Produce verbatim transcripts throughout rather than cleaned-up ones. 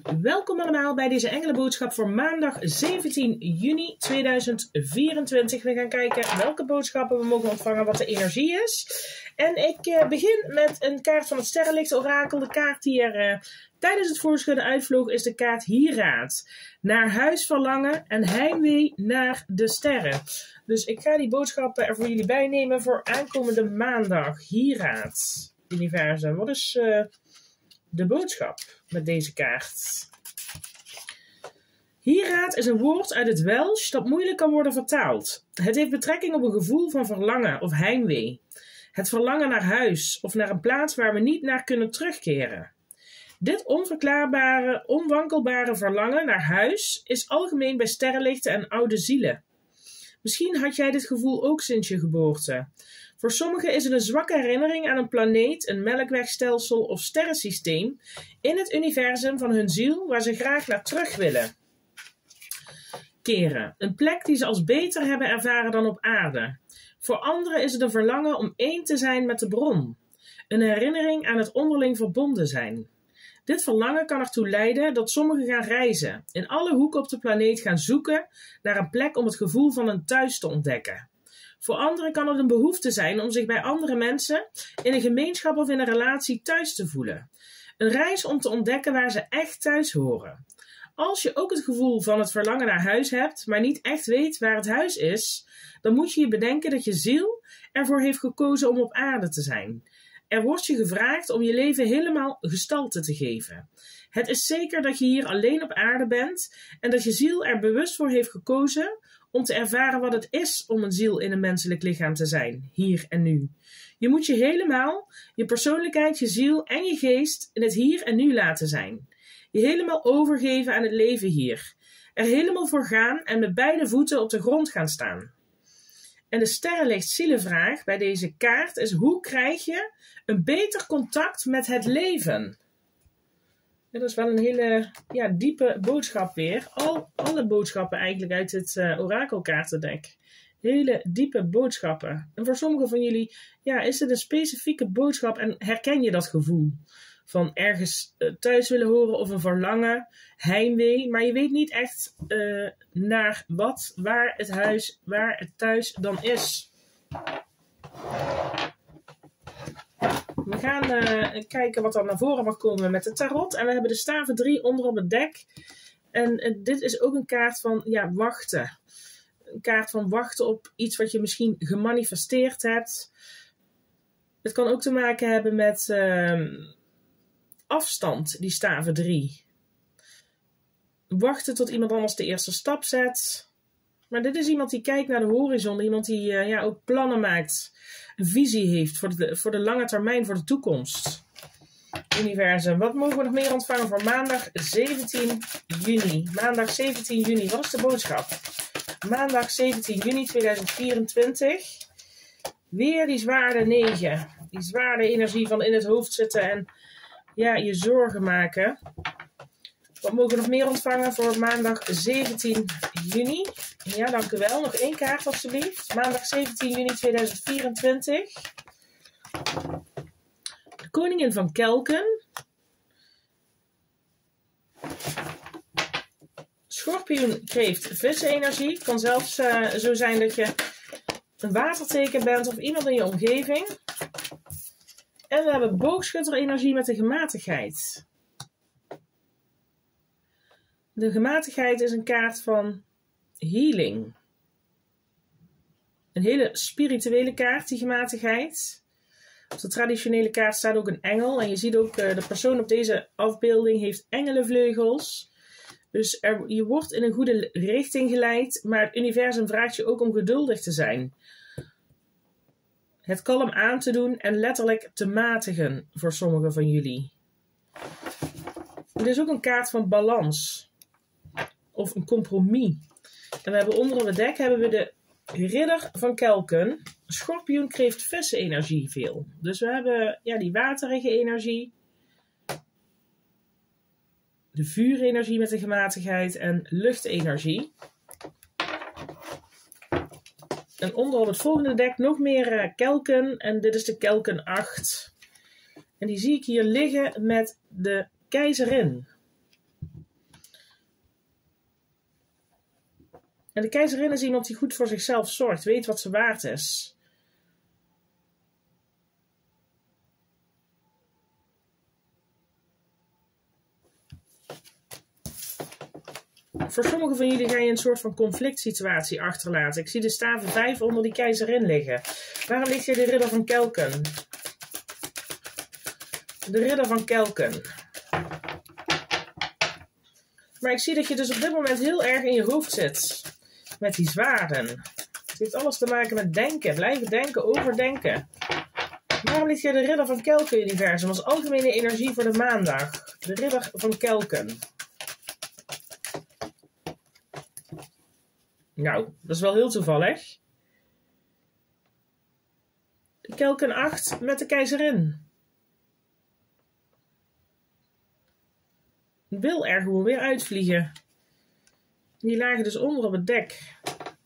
Welkom allemaal bij deze engelenboodschap voor maandag zeventien juni tweeduizend vierentwintig. We gaan kijken welke boodschappen we mogen ontvangen, wat de energie is. En ik uh, begin met een kaart van het Sterrenlicht Orakel. De kaart die er uh, tijdens het voorschudden uitvloog is de kaart Hieraad. Naar huis verlangen en heimwee naar de sterren. Dus ik ga die boodschappen er voor jullie bij nemen voor aankomende maandag. Hieraad. Universum, wat is uh, de boodschap met deze kaart? Hieraad is een woord uit het Welsh dat moeilijk kan worden vertaald. Het heeft betrekking op een gevoel van verlangen of heimwee. Het verlangen naar huis of naar een plaats waar we niet naar kunnen terugkeren. Dit onverklaarbare, onwankelbare verlangen naar huis is algemeen bij sterrenlichten en oude zielen. Misschien had jij dit gevoel ook sinds je geboorte. Voor sommigen is het een zwakke herinnering aan een planeet, een melkwegstelsel of sterrensysteem in het universum van hun ziel waar ze graag naar terug willen keren. Een plek die ze als beter hebben ervaren dan op aarde. Voor anderen is het een verlangen om één te zijn met de bron. Een herinnering aan het onderling verbonden zijn. Dit verlangen kan ertoe leiden dat sommigen gaan reizen, in alle hoeken op de planeet gaan zoeken naar een plek om het gevoel van een thuis te ontdekken. Voor anderen kan het een behoefte zijn om zich bij andere mensen, in een gemeenschap of in een relatie thuis te voelen. Een reis om te ontdekken waar ze echt thuis horen. Als je ook het gevoel van het verlangen naar huis hebt, maar niet echt weet waar het huis is, dan moet je je bedenken dat je ziel ervoor heeft gekozen om op aarde te zijn. Er wordt je gevraagd om je leven helemaal gestalte te geven. Het is zeker dat je hier alleen op aarde bent en dat je ziel er bewust voor heeft gekozen om te ervaren wat het is om een ziel in een menselijk lichaam te zijn, hier en nu. Je moet je helemaal, je persoonlijkheid, je ziel en je geest in het hier en nu laten zijn. Je helemaal overgeven aan het leven hier. Er helemaal voor gaan en met beide voeten op de grond gaan staan. En de sterrenlicht zielenvraag bij deze kaart is: hoe krijg je een beter contact met het leven? Ja, dat is wel een hele ja, diepe boodschap weer. Al, alle boodschappen eigenlijk uit het uh, orakelkaartendek. Hele diepe boodschappen. En voor sommigen van jullie ja, is het een specifieke boodschap en herken je dat gevoel van ergens uh, thuis willen horen of een verlangen, heimwee. Maar je weet niet echt uh, naar wat, waar het huis, waar het thuis dan is. We gaan uh, kijken wat er naar voren mag komen met de tarot. En we hebben de staven drie onder op het dek. En uh, dit is ook een kaart van ja, wachten. Een kaart van wachten op iets wat je misschien gemanifesteerd hebt. Het kan ook te maken hebben met uh, afstand, die staven drie. Wachten tot iemand anders de eerste stap zet. Maar dit is iemand die kijkt naar de horizon. Iemand die uh, ja, ook plannen maakt. Een visie heeft voor de, voor de lange termijn, voor de toekomst. Universum, wat mogen we nog meer ontvangen voor maandag zeventien juni? Maandag zeventien juni, wat is de boodschap? Maandag zeventien juni tweeduizend vierentwintig. Weer die zwaarde negen. Die zwaarde energie van in het hoofd zitten en ja, je zorgen maken. Wat mogen we nog meer ontvangen voor maandag zeventien juni? Ja, dank u wel. Nog één kaart alsjeblieft. Maandag zeventien juni tweeduizend vierentwintig. De koningin van Kelken. Schorpioen, kreeft, vissen-energie. Het kan zelfs uh, zo zijn dat je een waterteken bent of iemand in je omgeving. En we hebben boogschutter-energie met de gematigdheid. De gematigdheid is een kaart van healing. Een hele spirituele kaart, die gematigdheid. Op de traditionele kaart staat ook een engel. En je ziet ook, uh, de persoon op deze afbeelding heeft engelenvleugels. Dus er, je wordt in een goede richting geleid. Maar het universum vraagt je ook om geduldig te zijn. Het kalm aan te doen en letterlijk te matigen voor sommigen van jullie. Er is ook een kaart van balans. Of een compromis. En we hebben onder op het dek hebben we de ridder van Kelken. Schorpioen, kreeft, vissen energie veel. Dus we hebben ja, die waterige energie. De vuurenergie met de gematigdheid en luchtenergie. En onder op het volgende dek nog meer uh, kelken. En dit is de kelken acht. En die zie ik hier liggen met de keizerin. En de keizerin is iemand die goed voor zichzelf zorgt, weet wat ze waard is. Voor sommigen van jullie ga je een soort van conflict situatie achterlaten. Ik zie de staven vijf onder die keizerin liggen. Waarom ligt hier de ridder van kelken? De ridder van kelken. Maar ik zie dat je dus op dit moment heel erg in je hoofd zit. Met die zwaarden. Het heeft alles te maken met denken. Blijven denken, overdenken. Waarom ligt hier de ridder van kelken universum als algemene energie voor de maandag? De ridder van kelken. Nou, dat is wel heel toevallig. Kelken acht met de keizerin. Wil er gewoon weer uitvliegen. Die lagen dus onder op het dek.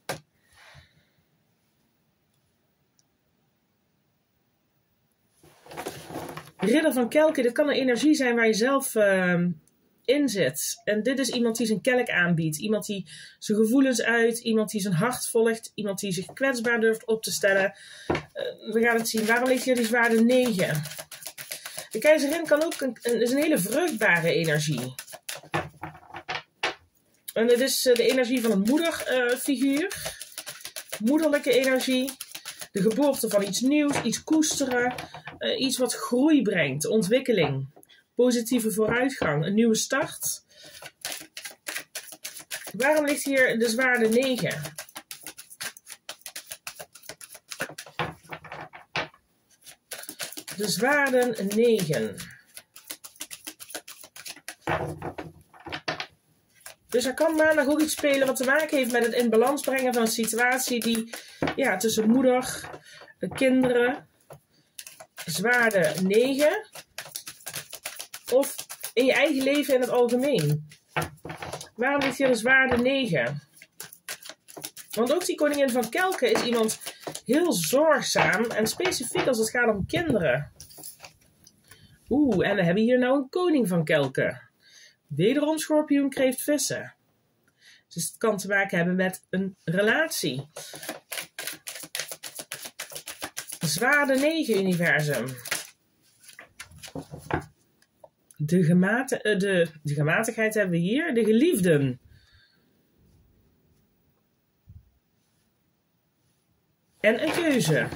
Ridder van kelken, dit kan een energie zijn waar je zelf uh, in zit. En dit is iemand die zijn kelk aanbiedt. Iemand die zijn gevoelens uit. Iemand die zijn hart volgt. Iemand die zich kwetsbaar durft op te stellen. Uh, we gaan het zien. Waarom ligt hier die zwaarde negen? De keizerin kan ook een, een, is een hele vruchtbare energie. En dit is uh, de energie van een moederfiguur. Uh, Moederlijke energie. De geboorte van iets nieuws, iets koesteren. Uh, iets wat groei brengt, ontwikkeling. Positieve vooruitgang, een nieuwe start. Waarom ligt hier de zwaarde negen? De zwaarden negen. Dus er kan maandag ook iets spelen wat te maken heeft met het in balans brengen van een situatie die ja, tussen moeder, kinderen, zwaarde negen of in je eigen leven in het algemeen. Waarom ligt hier de zwaarde negen? Want ook die koningin van kelken is iemand heel zorgzaam en specifiek als het gaat om kinderen. Oeh, en we hebben hier nou een koning van kelken. Wederom schorpioen, kreeft, vissen. Dus het kan te maken hebben met een relatie. Zwaarde negen universum. De, gemate, de, de gematigheid hebben we hier. De geliefden. En een keuze.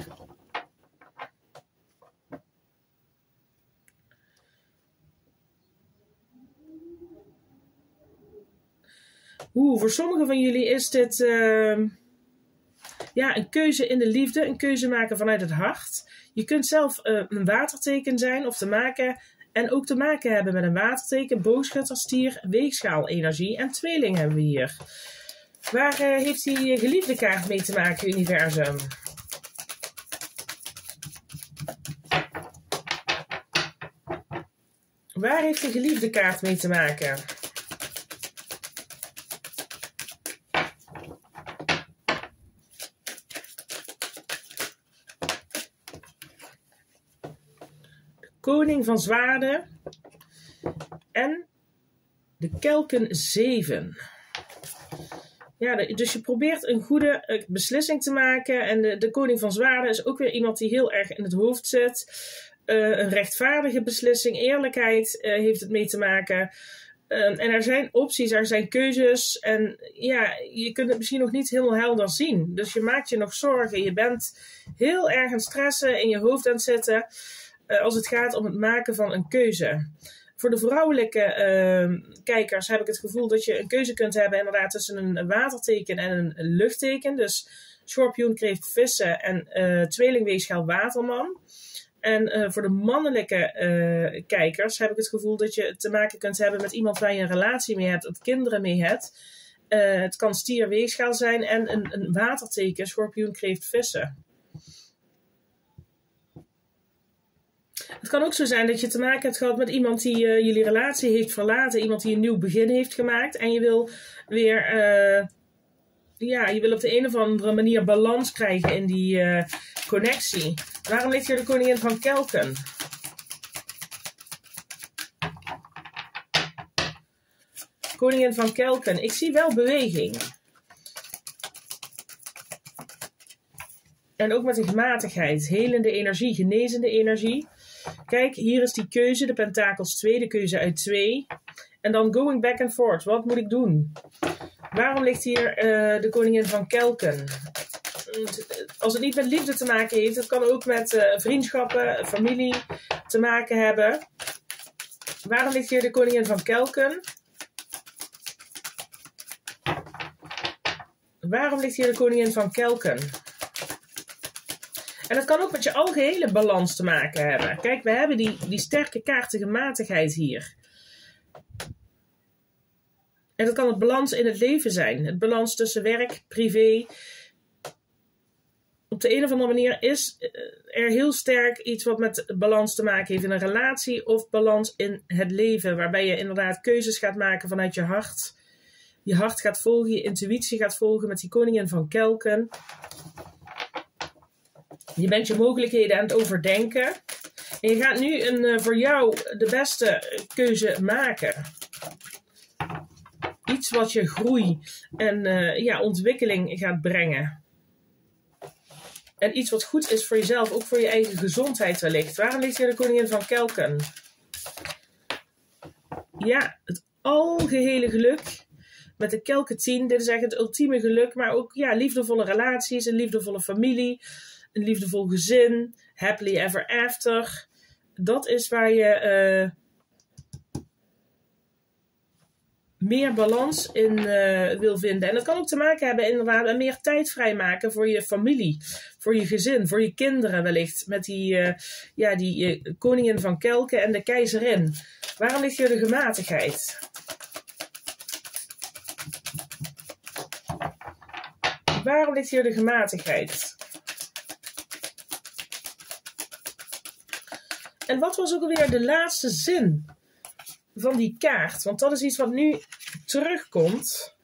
Oeh, voor sommigen van jullie is dit uh, ja, een keuze in de liefde. Een keuze maken vanuit het hart. Je kunt zelf uh, een waterteken zijn of te maken... En ook te maken hebben met een waterteken, boogschutter, stier, weegschaal, energie en tweeling hebben we hier. Waar uh, heeft die geliefde kaart mee te maken, universum? Waar heeft de geliefde kaart mee te maken? Koning van zwaarden en de kelken zeven. Ja, de, dus je probeert een goede uh, beslissing te maken. En de, de koning van zwaarden is ook weer iemand die heel erg in het hoofd zit. Uh, een rechtvaardige beslissing, eerlijkheid uh, heeft het mee te maken. Uh, en er zijn opties, er zijn keuzes. En ja, je kunt het misschien nog niet helemaal helder zien. Dus je maakt je nog zorgen. Je bent heel erg aan het stressen, in je hoofd aan het zitten... Uh, als het gaat om het maken van een keuze. Voor de vrouwelijke uh, kijkers heb ik het gevoel dat je een keuze kunt hebben inderdaad tussen een waterteken en een luchtteken. Dus schorpioen, kreeft, vissen en uh, tweelingweegschaal, waterman. En uh, voor de mannelijke uh, kijkers heb ik het gevoel dat je te maken kunt hebben met iemand waar je een relatie mee hebt of kinderen mee hebt. Uh, het kan stier, weegschaal zijn en een, een waterteken, schorpioen, kreeft, vissen. Het kan ook zo zijn dat je te maken hebt gehad met iemand die uh, jullie relatie heeft verlaten. Iemand die een nieuw begin heeft gemaakt. En je wil weer, uh, ja, je wil op de een of andere manier balans krijgen in die uh, connectie. Waarom ligt hier de koningin van kelken? Koningin van kelken. Ik zie wel beweging. En ook met een gematigdheid. Helende energie, genezende energie. Kijk, hier is die keuze, de pentakels twee, de keuze uit twee. En dan going back and forth. Wat moet ik doen? Waarom ligt hier uh, de koningin van kelken? Als het niet met liefde te maken heeft, het kan ook met uh, vriendschappen, familie te maken hebben. Waarom ligt hier de koningin van kelken? Waarom ligt hier de koningin van kelken? En dat kan ook met je algehele balans te maken hebben. Kijk, we hebben die, die sterke kaartige matigheid hier. En dat kan het balans in het leven zijn. Het balans tussen werk, privé. Op de een of andere manier is er heel sterk iets wat met balans te maken heeft in een relatie of balans in het leven. Waarbij je inderdaad keuzes gaat maken vanuit je hart. Je hart gaat volgen, je intuïtie gaat volgen met die koningin van kelken. Je bent je mogelijkheden aan het overdenken. En je gaat nu een, voor jou de beste keuze maken. Iets wat je groei en uh, ja, ontwikkeling gaat brengen. En iets wat goed is voor jezelf, ook voor je eigen gezondheid wellicht. Waarom ligt hier de koningin van kelken? Ja, het algehele geluk. Met de kelken tien, dit is eigenlijk het ultieme geluk. Maar ook ja, liefdevolle relaties, een liefdevolle familie, een liefdevol gezin, happily ever after. Dat is waar je... Uh, meer balans in uh, wil vinden. En dat kan ook te maken hebben inderdaad met meer tijd vrijmaken voor je familie, voor je gezin, voor je kinderen wellicht. Met die, uh, ja, die uh, koningin van kelken en de keizerin. Waarom ligt hier de gematigheid? Waarom ligt hier de gematigheid? En wat was ook alweer de laatste zin van die kaart? Want dat is iets wat nu terugkomt.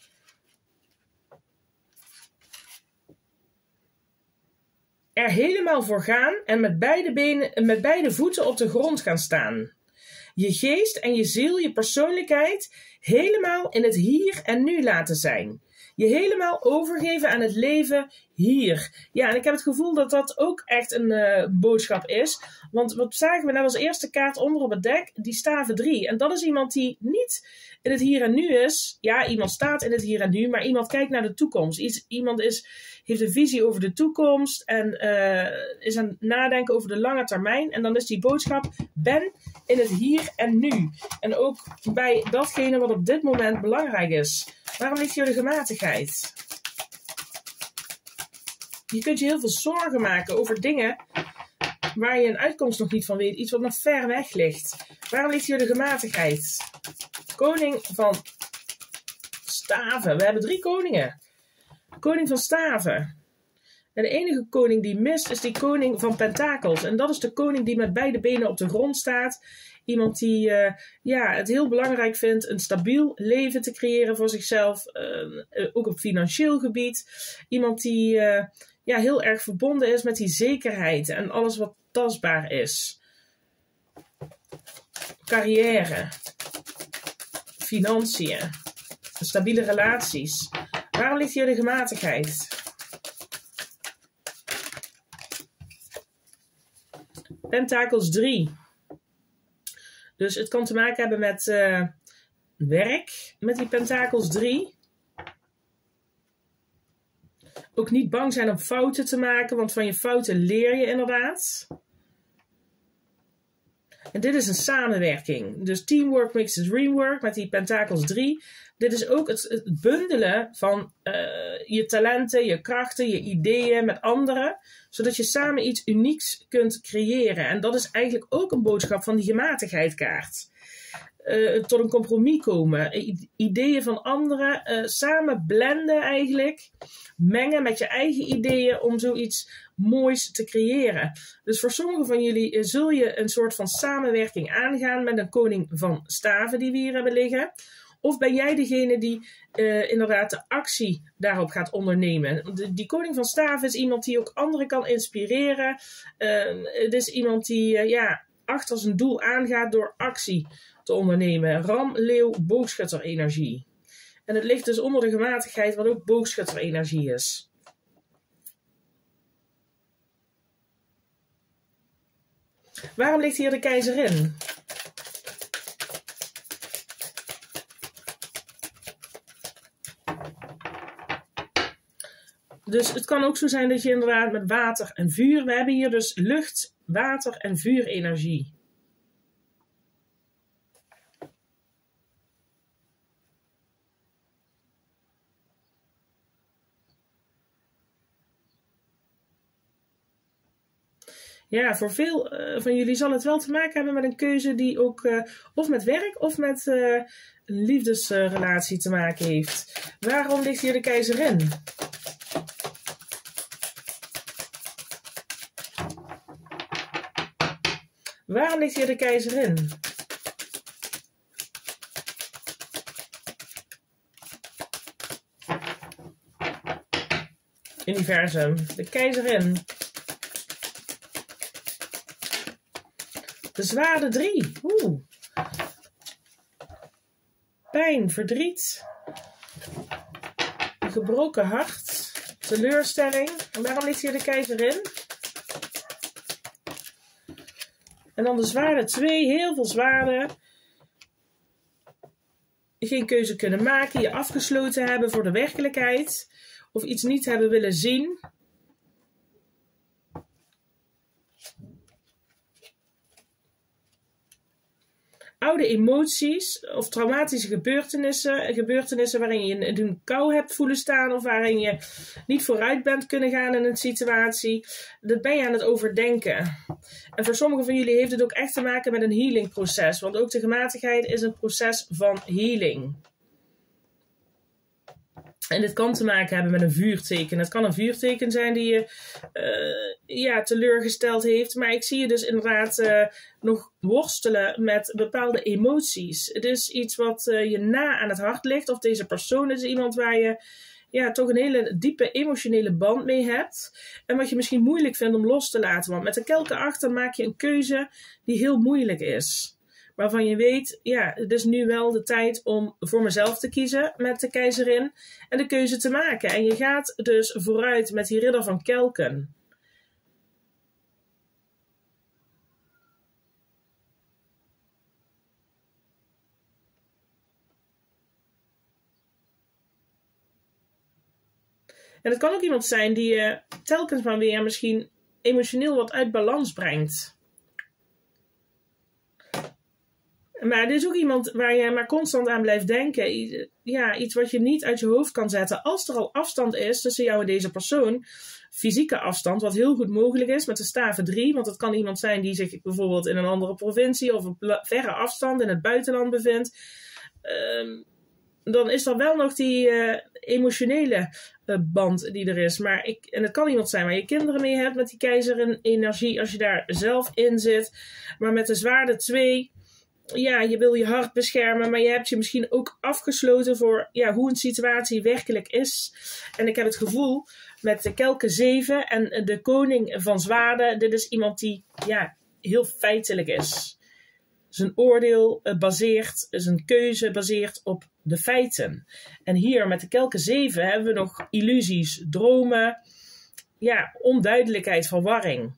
Er helemaal voor gaan en met beide benen, met beide voeten op de grond gaan staan. Je geest en je ziel, je persoonlijkheid helemaal in het hier en nu laten zijn. Je helemaal overgeven aan het leven hier. Ja, en ik heb het gevoel dat dat ook echt een uh, boodschap is. Want wat zagen we net als eerste kaart onder op het dek? Die staven drie. En dat is iemand die niet in het hier en nu is. Ja, iemand staat in het hier en nu, maar iemand kijkt naar de toekomst. Iets, iemand is, heeft een visie over de toekomst en uh, is aan het nadenken over de lange termijn. En dan is die boodschap, ben in het hier en nu. En ook bij datgene wat op dit moment belangrijk is. Waarom ligt hier de gematigheid? Je kunt je heel veel zorgen maken over dingen waar je een uitkomst nog niet van weet. Iets wat nog ver weg ligt. Waarom ligt hier de gematigheid? Koning van staven. We hebben drie koningen. Koning van staven. En de enige koning die mist is die koning van pentakels. En dat is de koning die met beide benen op de grond staat. Iemand die uh, ja, het heel belangrijk vindt een stabiel leven te creëren voor zichzelf. Uh, ook op financieel gebied. Iemand die uh, ja, heel erg verbonden is met die zekerheid en alles wat tastbaar is. Carrière. Financiën. Stabiele relaties. Waarom ligt hier de gematigheid? Pentakels drie. Dus het kan te maken hebben met uh, werk, met die pentakels drie. Ook niet bang zijn om fouten te maken, want van je fouten leer je inderdaad. En dit is een samenwerking. Dus teamwork makes the dream work met die pentakels drie. Dit is ook het, het bundelen van uh, je talenten, je krachten, je ideeën met anderen. Zodat je samen iets unieks kunt creëren. En dat is eigenlijk ook een boodschap van die gematigheidkaart. Uh, tot een compromis komen. I- ideeën van anderen uh, samen blenden eigenlijk. Mengen met je eigen ideeën om zoiets moois te creëren. Dus voor sommigen van jullie uh, zul je een soort van samenwerking aangaan met een koning van staven die we hier hebben liggen. Of ben jij degene die uh, inderdaad de actie daarop gaat ondernemen? De, die koning van staven is iemand die ook anderen kan inspireren. Uh, het is iemand die uh, ja, achter zijn doel aangaat door actie te ondernemen. Ram, leeuw, boogschutter-energie. En het ligt dus onder de gematigheid wat ook boogschutter-energie is. Waarom ligt hier de keizerin? Dus het kan ook zo zijn dat je inderdaad met water en vuur... We hebben hier dus lucht, water en vuurenergie. Ja, voor veel uh, van jullie zal het wel te maken hebben met een keuze die ook uh, of met werk of met uh, een liefdesrelatie uh, te maken heeft. Waarom ligt hier de keizerin? Waarom ligt hier de keizerin? Universum, de keizerin. De zwaarde drie. Oeh. Pijn, verdriet. Een gebroken hart. Teleurstelling. En waarom ligt hier de keizerin? En dan de zwaarde twee. Heel veel zwaarden. Geen keuze kunnen maken. Je afgesloten hebben voor de werkelijkheid. Of iets niet hebben willen zien. Oude emoties of traumatische gebeurtenissen, gebeurtenissen waarin je in een kou hebt voelen staan of waarin je niet vooruit bent kunnen gaan in een situatie, dat ben je aan het overdenken. En voor sommigen van jullie heeft het ook echt te maken met een healingproces, want ook de gematigheid is een proces van healing. En dit kan te maken hebben met een vuurteken. Het kan een vuurteken zijn die je uh, ja, teleurgesteld heeft. Maar ik zie je dus inderdaad uh, nog worstelen met bepaalde emoties. Het is iets wat uh, je na aan het hart ligt. Of deze persoon is iemand waar je ja, toch een hele diepe emotionele band mee hebt. En wat je misschien moeilijk vindt om los te laten. Want met de kelken achter maak je een keuze die heel moeilijk is. Waarvan je weet, ja, het is nu wel de tijd om voor mezelf te kiezen met de keizerin en de keuze te maken. En je gaat dus vooruit met die ridder van kelken. En het kan ook iemand zijn die je telkens maar weer misschien emotioneel wat uit balans brengt. Maar dit is ook iemand waar je maar constant aan blijft denken. Ja, iets wat je niet uit je hoofd kan zetten. Als er al afstand is tussen jou en deze persoon. Fysieke afstand, wat heel goed mogelijk is met de staven drie. Want het kan iemand zijn die zich bijvoorbeeld in een andere provincie of op verre afstand in het buitenland bevindt. Um, dan is er wel nog die uh, emotionele uh, band die er is. Maar ik, en het kan iemand zijn waar je kinderen mee hebt met die keizerin energie. Als je daar zelf in zit. Maar met de zwaarde twee... Ja, je wil je hart beschermen, maar je hebt je misschien ook afgesloten voor ja, hoe een situatie werkelijk is. En ik heb het gevoel met de kelken zeven en de koning van zwaarden, dit is iemand die ja, heel feitelijk is. Zijn oordeel baseert, zijn keuze baseert op de feiten. En hier met de kelken zeven hebben we nog illusies, dromen, ja, onduidelijkheid, verwarring.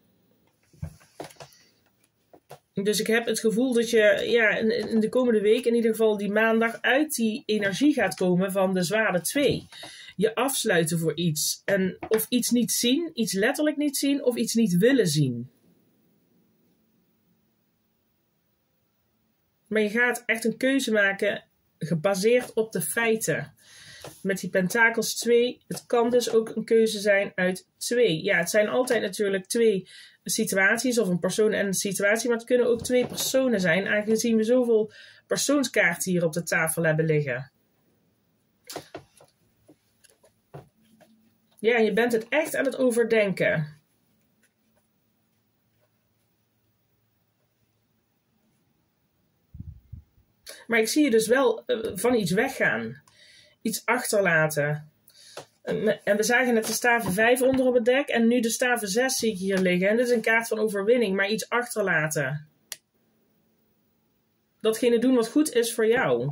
Dus ik heb het gevoel dat je ja, in de komende week, in ieder geval die maandag, uit die energie gaat komen van de zwaarde twee. Je afsluiten voor iets. En of iets niet zien, iets letterlijk niet zien, of iets niet willen zien. Maar je gaat echt een keuze maken gebaseerd op de feiten. Met die pentakels twee, het kan dus ook een keuze zijn uit twee. Ja, het zijn altijd natuurlijk twee situaties of een persoon en een situatie, maar het kunnen ook twee personen zijn, aangezien we zoveel persoonskaarten hier op de tafel hebben liggen. Ja, je bent het echt aan het overdenken. Maar ik zie je dus wel uh, van iets weggaan. Iets achterlaten. En we zagen net de staven vijf onder op het dek. En nu de staven zes zie ik hier liggen. En dit is een kaart van overwinning. Maar iets achterlaten. Datgene doen wat goed is voor jou.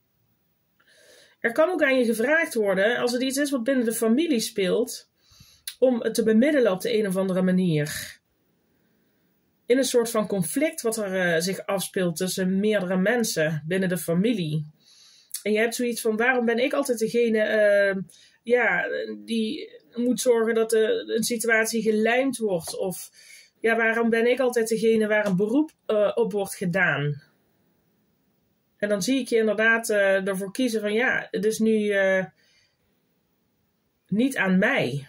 Er kan ook aan je gevraagd worden. Als het iets is wat binnen de familie speelt. om het te bemiddelen op de een of andere manier. In een soort van conflict wat er uh, zich afspeelt tussen meerdere mensen binnen de familie. En je hebt zoiets van, waarom ben ik altijd degene uh, ja, die moet zorgen dat de, een situatie gelijmd wordt? Of ja, waarom ben ik altijd degene waar een beroep uh, op wordt gedaan? En dan zie ik je inderdaad uh, ervoor kiezen van, ja, het is nu uh, niet aan mij.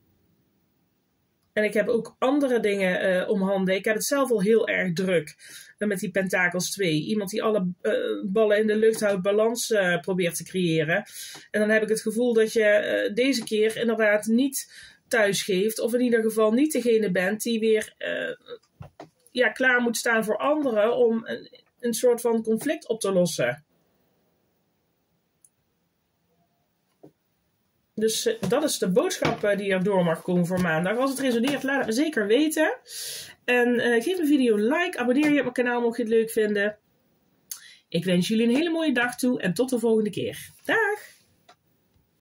En ik heb ook andere dingen uh, om handen. Ik heb het zelf al heel erg druk uh, met die Pentakels twee. Iemand die alle uh, ballen in de lucht houdt, balans uh, probeert te creëren. En dan heb ik het gevoel dat je uh, deze keer inderdaad niet thuis geeft. Of in ieder geval niet degene bent die weer uh, ja, klaar moet staan voor anderen om een, een soort van conflict op te lossen. Dus uh, dat is de boodschap uh, die er door mag komen voor maandag. Als het resoneert, laat het me zeker weten. En uh, geef de video een like. Abonneer je op mijn kanaal mocht je het leuk vinden. Ik wens jullie een hele mooie dag toe. En tot de volgende keer. Dag!